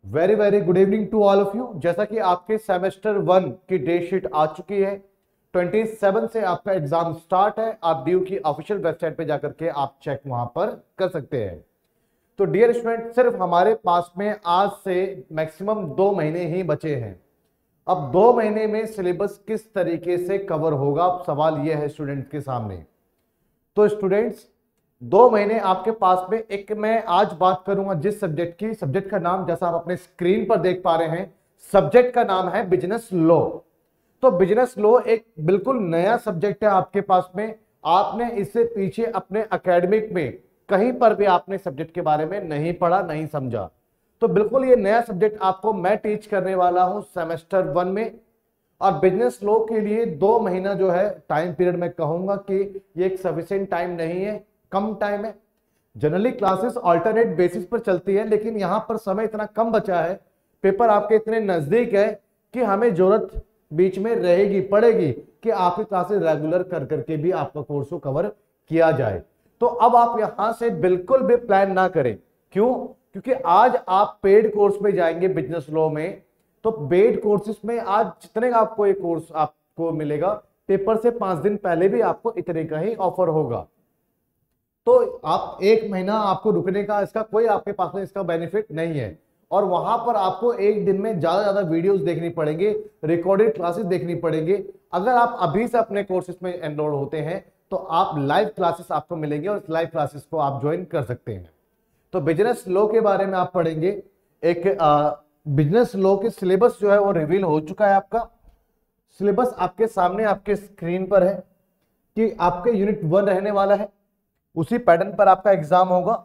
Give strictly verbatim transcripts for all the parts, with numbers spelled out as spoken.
Very very good evening to all of you. जैसा कि आपके सेमेस्टर वन की डेट शीट आ चुकी है, सत्ताईस से आपका एग्जाम स्टार्ट है। आप ड्यू की ऑफिशियल वेबसाइट पे जाकर के आप चेक वहां पर कर सकते हैं। तो डियर स्टूडेंट, सिर्फ हमारे पास में आज से मैक्सिमम दो महीने ही बचे हैं। अब दो महीने में सिलेबस किस तरीके से कवर होगा, अब सवाल यह है स्टूडेंट के सामने। तो स्टूडेंट्स, दो महीने आपके पास में, एक मैं आज बात करूंगा जिस सब्जेक्ट की, सब्जेक्ट का नाम जैसा आप अपने स्क्रीन पर देख पा रहे हैं, सब्जेक्ट का नाम है बिजनेस लॉ। तो बिजनेस लॉ एक बिल्कुल नया सब्जेक्ट है आपके पास में। आपने इससे पीछे अपने एकेडमिक में कहीं पर भी आपने सब्जेक्ट के बारे में नहीं पढ़ा, नहीं समझा। तो बिल्कुल ये नया सब्जेक्ट आपको मैं टीच करने वाला हूं सेमेस्टर वन में। और बिजनेस लॉ के लिए दो महीना जो है टाइम पीरियड, मैं कहूंगा कि ये एक सफिशिएंट टाइम नहीं है, कम टाइम है। जनरली क्लासेस अल्टरनेट बेसिस पर चलती है, लेकिन यहां पर समय इतना कम बचा है, पेपर आपके इतने नजदीक है कि हमें जरूरत बीच में रहेगी, पड़ेगी कि आपकी क्लासेस रेगुलर कर करके भी आपका कोर्स को कवर किया जाए। तो अब आप यहां से बिल्कुल भी प्लान ना करें। क्यों? क्योंकि आज आप पेड कोर्स में जाएंगे बिजनेस लॉ में। तो पेड कोर्सेज में आज जितने का आपको ये कोर्स आपको मिलेगा, पेपर से पांच दिन पहले भी आपको इतने का ही ऑफर होगा। तो आप एक महीना आपको रुकने का, इसका कोई आपके पास में इसका बेनिफिट नहीं है। और वहां पर आपको एक दिन में ज्यादा ज्यादा वीडियोस देखनी पड़ेंगे, रिकॉर्डेड क्लासेस देखनी पड़ेंगे। अगर आप अभी से अपने कोर्सेज में एनरोल होते हैं तो आप लाइव क्लासेस आपको मिलेंगे और इस लाइव क्लासेस को आप ज्वाइन कर सकते हैं। तो बिजनेस लॉ के बारे में आप पढ़ेंगे। एक बिजनेस लॉ के सिलेबस जो है वो रिवील हो चुका है। आपका सिलेबस आपके सामने आपके स्क्रीन पर है कि आपके यूनिट वन रहने वाला है, उसी पैटर्न पर आपका एग्जाम होगा।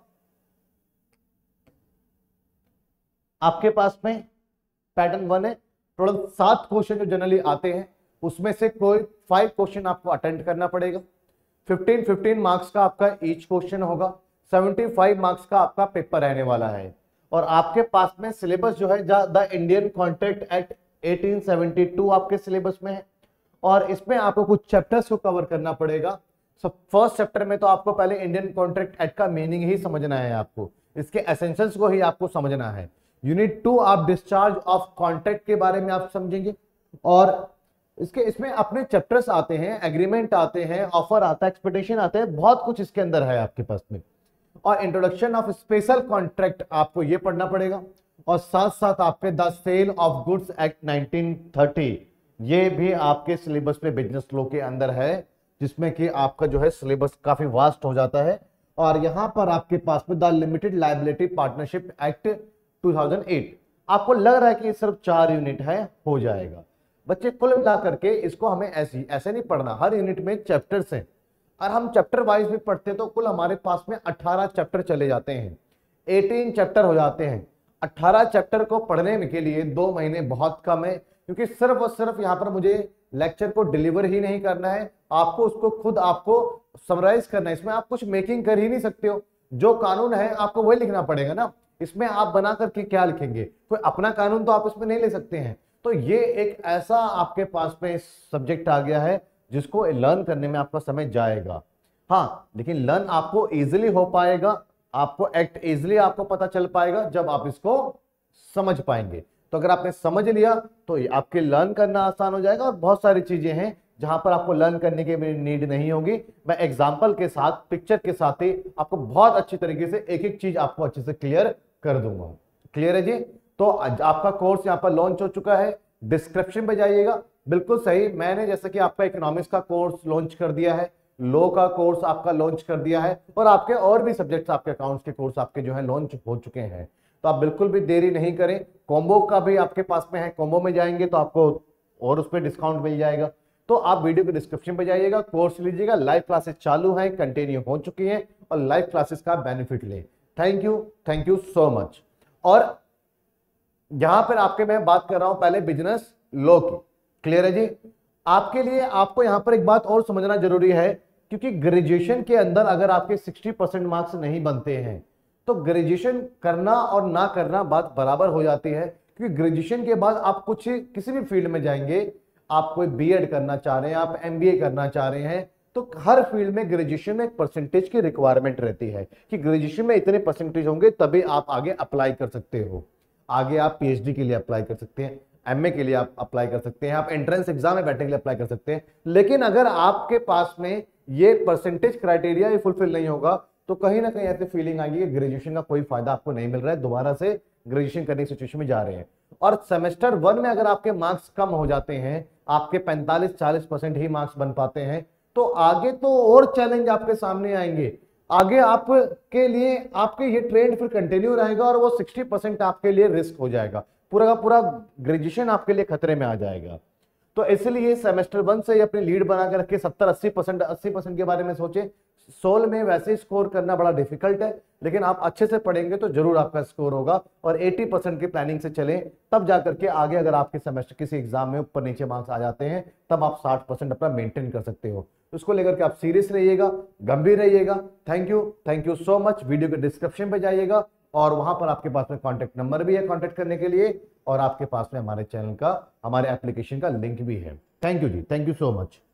आपके पास में पैटर्न वन है, टोटल सात क्वेश्चन जो जनरली आते हैं, उसमें से कोई फाइव क्वेश्चन आपको अटेंड करना पड़ेगा। फिफ्टीन फिफ्टीन मार्क्स का आपका ईच क्वेश्चन होगा। सेवेंटी फाइव मार्क्स का आपका पेपर रहने वाला है। और आपके पास में सिलेबस जो है the Indian Contract Act eighteen seventy two आपके सिलेबस में है। और इसमें आपको कुछ चैप्टर्स को कवर करना पड़ेगा। सो फर्स्ट चैप्टर में तो आपको पहले इंडियन कॉन्ट्रैक्ट एक्ट का मीनिंग ही समझना है, आपको इसके एसेंशियल्स को ही आपको समझना है। यूनिट टू आप डिस्चार्ज ऑफ कॉन्ट्रैक्ट के बारे में आप समझेंगे। और इसके इसमें अपने चैप्टर्स आते हैं, एग्रीमेंट आते हैं, ऑफर आता है, एक्सपेक्टेशन आते हैं, बहुत कुछ इसके अंदर है आपके पास में। और इंट्रोडक्शन ऑफ स्पेशल कॉन्ट्रैक्ट आपको ये पढ़ना पड़ेगा। और साथ साथ आपके the Sale of Goods Act nineteen thirty, ये भी आपके सिलेबस में बिजनेस लॉ के अंदर है, जिसमें कि आपका जो है सिलेबस काफी वास्ट हो जाता है। और यहां पर आपके पास में the Limited Liability Partnership Act two thousand eight, आपको लग रहा है कि सिर्फ चार यूनिट है, हो जाएगा। बच्चे कुल मिला करके इसको हमें ऐसे ऐसे नहीं पढ़ना, हर यूनिट में चैप्टर्स हैं। और हम चैप्टर वाइज भी पढ़ते हैं तो कुल हमारे पास में अठारह चैप्टर चले जाते हैं, अठारह चैप्टर हो जाते हैं। अठारह चैप्टर को पढ़ने के लिए दो महीने बहुत कम है, क्योंकि सिर्फ और सिर्फ यहाँ पर मुझे लेक्चर को डिलीवर ही नहीं करना है, आपको उसको खुद आपको समराइज करना है। इसमें आप कुछ मेकिंग कर ही नहीं सकते हो, जो कानून है आपको वही लिखना पड़ेगा ना। इसमें आप बना करके क्या लिखेंगे? कोई अपना कानून तो आप इसमें नहीं ले सकते हैं। तो ये एक ऐसा आपके पास में सब्जेक्ट आ गया है जिसको लर्न करने में आपका समय जाएगा। हाँ, लेकिन लर्न आपको इजीली हो पाएगा, आपको एक्ट इजीली आपको पता चल पाएगा जब आप इसको समझ पाएंगे। तो अगर आपने समझ लिया तो आपके लर्न करना आसान हो जाएगा। और बहुत सारी चीजें हैं जहां पर आपको लर्न करने की नीड नहीं होगी। मैं एग्जांपल के साथ, पिक्चर के साथ ही आपको बहुत अच्छी तरीके से एक एक चीज आपको अच्छे से क्लियर कर दूंगा। क्लियर है जी? तो आपका कोर्स यहाँ पर लॉन्च हो चुका है। डिस्क्रिप्शन पे जाइएगा, बिल्कुल सही, मैंने जैसे कि आपका इकोनॉमिक्स का कोर्स लॉन्च कर दिया है, लॉ का कोर्स आपका लॉन्च कर दिया है, और आपके और भी सब्जेक्ट्स, आपके अकाउंट्स के कोर्स आपके जो है लॉन्च हो चुके हैं। तो आप बिल्कुल भी देरी नहीं करें। कॉम्बो का भी आपके पास में है, कॉम्बो में जाएंगे तो आपको और उस पर डिस्काउंट मिल जाएगा। तो आप वीडियो के डिस्क्रिप्शन पे जाइएगा, कोर्स लीजिएगा। लाइव क्लासेस चालू है, कंटिन्यू हो चुकी हैं, और लाइव क्लासेस का बेनिफिट लें। Thank you, thank you so much. और यहां पर आपके मैं बात कर रहा हूं पहले बिजनेस लॉ की। क्लियर है जी? आपके लिए आपको यहां पर एक बात और समझना जरूरी है, क्योंकि ग्रेजुएशन के अंदर अगर आपके साठ परसेंट मार्क्स नहीं बनते हैं तो ग्रेजुएशन करना और ना करना बात बराबर हो जाती है। क्योंकि ग्रेजुएशन के बाद आप कुछ किसी भी फील्ड में जाएंगे, आप कोई बीएड करना चाह रहे हैं, आप एमबीए करना चाह रहे हैं, तो हर फील्ड में ग्रेजुएशन में एक परसेंटेज की रिक्वायरमेंट रहती है कि ग्रेजुएशन में इतने परसेंटेज होंगे तभी आप आगे अप्लाई कर सकते हो। आगे आप पीएचडी के लिए अप्लाई कर सकते हैं, एमए के लिए आप अप्लाई कर सकते हैं, आप एंट्रेंस एग्जाम में बैठने के लिए अप्लाई कर सकते हैं। लेकिन अगर आपके पास में ये परसेंटेज क्राइटेरिया ये फुलफिल नहीं होगा तो कहीं ना कहीं ऐसी फीलिंग आएगी कि ग्रेजुएशन का कोई फायदा आपको नहीं मिल रहा है, दोबारा से ग्रेजुएशन करने की सिचुएशन में जा रहे हैं। और सेमेस्टर वन में अगर आपके मार्क्स कम हो जाते हैं, आपके पैंतालीस चालीस परसेंट ही मार्क्स बन पाते हैं, तो आगे तो और चैलेंज आपके सामने आएंगे। आगे आपके लिए आपके ये ट्रेंड फिर कंटिन्यू रहेगा और वो साठ परसेंट आपके लिए रिस्क हो जाएगा, पूरा का पूरा ग्रेजुएशन आपके लिए खतरे में आ जाएगा। तो इसलिए सेमेस्टर वन से अपनी लीड बना के रखे, सत्तर अस्सी परसेंट अस्सी परसेंट के बारे में सोचे। सोल में वैसे स्कोर करना बड़ा डिफिकल्ट है, लेकिन आप अच्छे से पढ़ेंगे तो जरूर आपका स्कोर होगा। और अस्सी परसेंट की प्लानिंग से चलें, तब जाकर के आगे अगर आपके सेमेस्टर किसी एग्जाम में ऊपर नीचे मार्क्स आ जाते हैं तब आप साठ परसेंट अपना मेंटेन कर सकते हो। उसको लेकर के आप सीरियस रहिएगा, गंभीर रहिएगा। Thank you thank you so much. Video के डिस्क्रिप्शन पे जाइएगा और वहां पर आपके पास में कॉन्टेक्ट नंबर भी है कॉन्टेक्ट करने के लिए, और आपके पास में हमारे चैनल का, हमारे एप्लीकेशन का लिंक भी है। थैंक यू जी, थैंक यू सो मच।